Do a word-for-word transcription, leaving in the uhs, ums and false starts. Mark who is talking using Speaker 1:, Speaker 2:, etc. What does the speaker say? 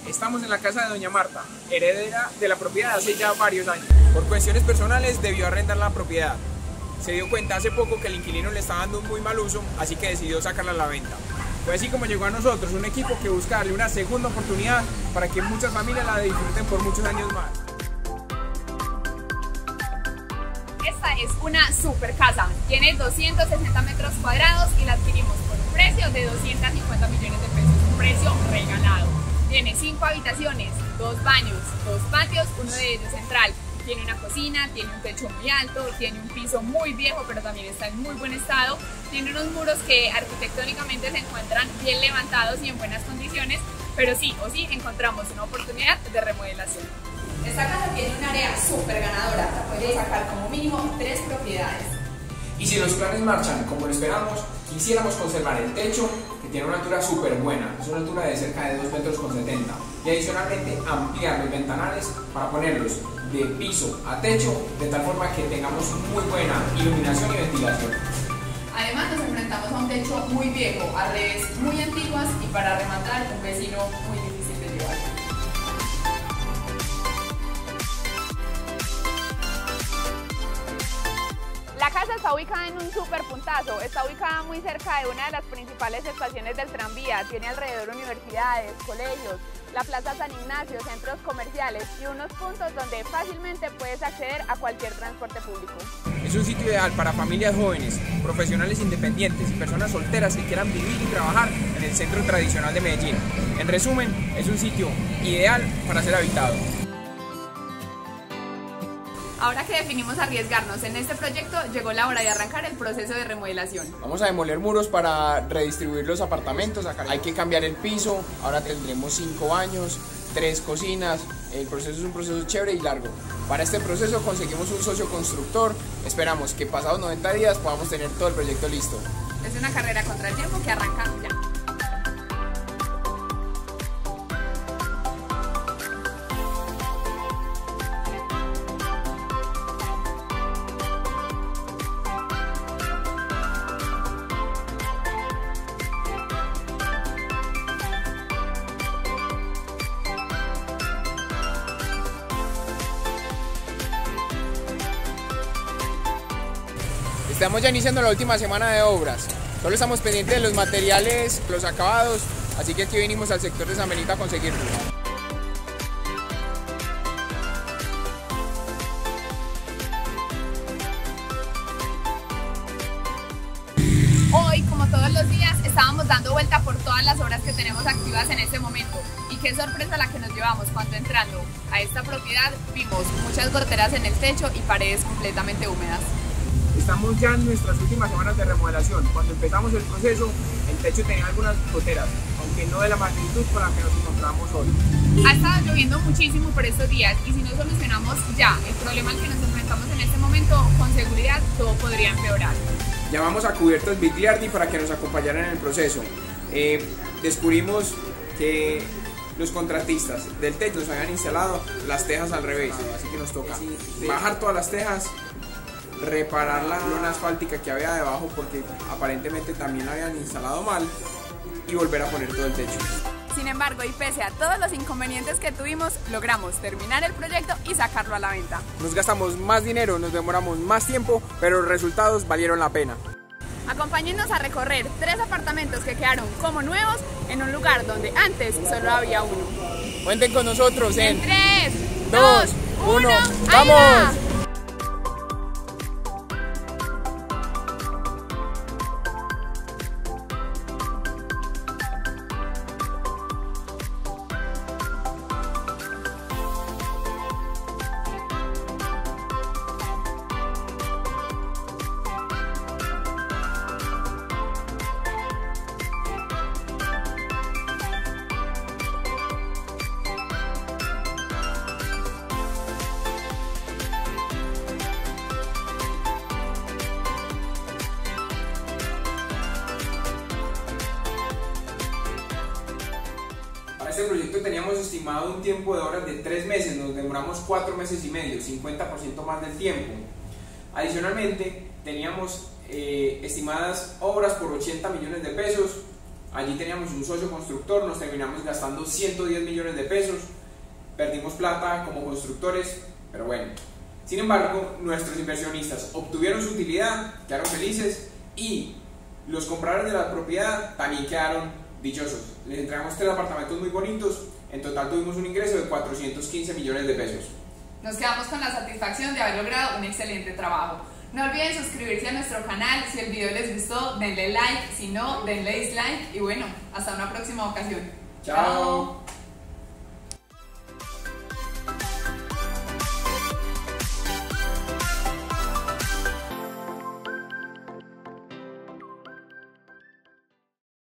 Speaker 1: Estamos en la casa de doña Marta, heredera de la propiedad hace ya varios años. Por cuestiones personales debió arrendar la propiedad. Se dio cuenta hace poco que el inquilino le estaba dando un muy mal uso, así que decidió sacarla a la venta. Fue así como llegó a nosotros un equipo que busca darle una segunda oportunidad para que muchas familias la disfruten por muchos años más.
Speaker 2: Esta es una super casa, tiene doscientos sesenta metros cuadrados y la adquirimos por un precio de doscientos cincuenta millones de pesos, un precio regalado. Tiene cinco habitaciones, dos baños, dos patios, uno de ellos central. Tiene una cocina, tiene un techo muy alto, tiene un piso muy viejo pero también está en muy buen estado. Tiene unos muros que arquitectónicamente se encuentran bien levantados y en buenas condiciones, pero sí o sí encontramos una oportunidad de remodelación. Esta casa tiene un área súper ganadora, la puede sacar como mínimo tres propiedades.
Speaker 1: Y si los planes marchan como lo esperamos, quisiéramos conservar el techo, que tiene una altura súper buena, es una altura de cerca de dos metros con setenta, y adicionalmente ampliar los ventanales para ponerlos de piso a techo, de tal forma que tengamos muy buena iluminación y ventilación.
Speaker 2: Además nos enfrentamos a un techo muy viejo, a redes muy antiguas y para rematar un vecino muy difícil de llevar. La casa está ubicada en un super puntazo, está ubicada muy cerca de una de las principales estaciones del tranvía, tiene alrededor universidades, colegios, la Plaza San Ignacio, centros comerciales y unos puntos donde fácilmente puedes acceder a cualquier transporte público.
Speaker 1: Es un sitio ideal para familias jóvenes, profesionales independientes y personas solteras que quieran vivir y trabajar en el centro tradicional de Medellín. En resumen, es un sitio ideal para ser habitado.
Speaker 2: Ahora que definimos arriesgarnos en este proyecto, llegó la hora de arrancar el proceso de remodelación.
Speaker 1: Vamos a demoler muros para redistribuir los apartamentos. Acá hay que cambiar el piso, ahora tendremos cinco baños, tres cocinas. El proceso es un proceso chévere y largo. Para este proceso conseguimos un socio constructor. Esperamos que pasados noventa días podamos tener todo el proyecto listo.
Speaker 2: Es una carrera contra el tiempo que arranca ya.
Speaker 1: Estamos ya iniciando la última semana de obras. Solo estamos pendientes de los materiales, los acabados, así que aquí venimos al sector de San Benito a conseguirlos.
Speaker 2: Hoy, como todos los días, estábamos dando vuelta por todas las obras que tenemos activas en este momento. Y qué sorpresa la que nos llevamos cuando entrando a esta propiedad vimos muchas goteras en el techo y paredes completamente húmedas.
Speaker 1: Estamos ya en nuestras últimas semanas de remodelación. Cuando empezamos el proceso, el techo tenía algunas goteras, aunque no de la magnitud con la que nos encontramos hoy.
Speaker 2: Ha estado lloviendo muchísimo por estos días y si no solucionamos ya el problema al que nos enfrentamos en este momento, con seguridad todo podría empeorar.
Speaker 1: Llamamos a Cubiertos Bigliardi para que nos acompañaran en el proceso. Eh, descubrimos que los contratistas del techo nos habían instalado las tejas al revés, así que nos toca bajar todas las tejas, reparar la lona asfáltica que había debajo porque aparentemente también la habían instalado mal y volver a poner todo el techo.
Speaker 2: Sin embargo, y pese a todos los inconvenientes que tuvimos, logramos terminar el proyecto y sacarlo a la venta.
Speaker 1: Nos gastamos más dinero, nos demoramos más tiempo, pero los resultados valieron la pena.
Speaker 2: Acompáñenos a recorrer tres apartamentos que quedaron como nuevos en un lugar donde antes solo había uno.
Speaker 1: Cuenten con nosotros en,
Speaker 2: en tres, dos, uno, ¡vamos!
Speaker 1: Para este proyecto teníamos estimado un tiempo de obras de tres meses, nos demoramos cuatro meses y medio, cincuenta por ciento más del tiempo. Adicionalmente, teníamos eh, estimadas obras por ochenta millones de pesos allí teníamos un socio constructor, nos terminamos gastando ciento diez millones de pesos, perdimos plata como constructores, pero bueno. Sin embargo, nuestros inversionistas obtuvieron su utilidad, quedaron felices y los compradores de la propiedad también quedaron dichosos. Les entregamos tres apartamentos muy bonitos, en total tuvimos un ingreso de cuatrocientos quince millones de pesos.
Speaker 2: Nos quedamos con la satisfacción de haber logrado un excelente trabajo. No olviden suscribirse a nuestro canal, si el video les gustó denle like, si no denle dislike y bueno, hasta una próxima ocasión.
Speaker 1: Chao.